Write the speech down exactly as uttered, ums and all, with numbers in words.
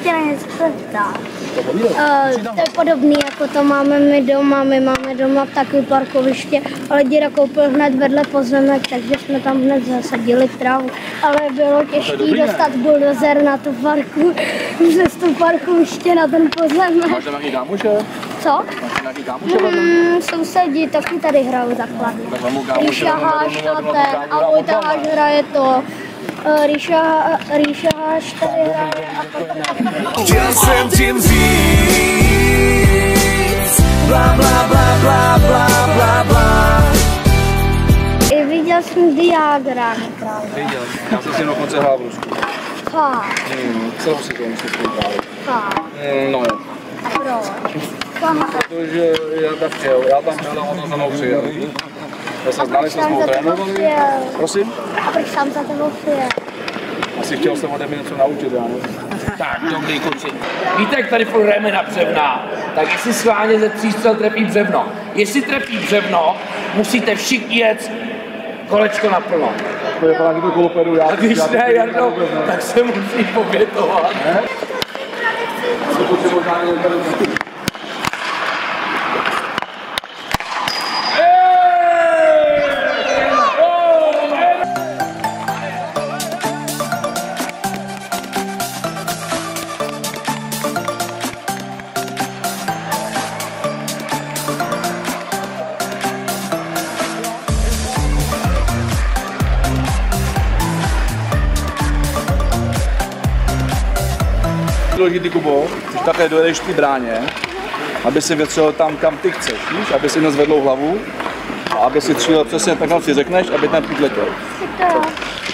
tě na něco zeptat. Uh, to je podobný, jako to máme my doma. My máme doma takový parkoviště, ale děda koupil hned vedle pozemek, takže jsme tam hned zasadili trávu. Ale bylo těžké dostat buldozer na tu parku, přes tu parkoviště na ten pozemek. Máš tam nějaký kámoše? Co? Máš nějaký kámoše? Mm, sousedí taky tady hrajou základně. Ríša Háš na ten a Vojta Háš hraje to. Ríša, Ríša Háš tady hraje a potom... Chtěl jsem tím říct bla bla bla bla bla bla bla. I viděl jsem Diagra. Viděl, já jsem si dokonce hrál v Rusku. Fakt. Hmm, celou si to musím spoluprávět. Fakt. Hmm, no jo. Proč? Protože já tam přijel, já tam přijel a on za mnou přijel. Já se znali, jsme spolu trénovali. Prosím? A proč sám za tebou přijel? Asi chtěl jsem ode mě něco naučit, já nevím. Tak, dobrý kluci. Víte, jak tady furt na břevna, tak jestli schválně ze tří střel trefí břevno. Jestli trefí břevno, musíte všichni jet kolečko naplno. To je právě to kolopedu, já... A když ne, Jarno, tak se musí povětovat. Ne? To potřebuji možná někdo. Důležitý, Kubo, když takhle dojedeš k té bráně, aby si větřil tam, kam ty chceš, víš? Aby si nezvedl hlavu a aby si třel přesně takhle si řekneš, aby ten pít letěl.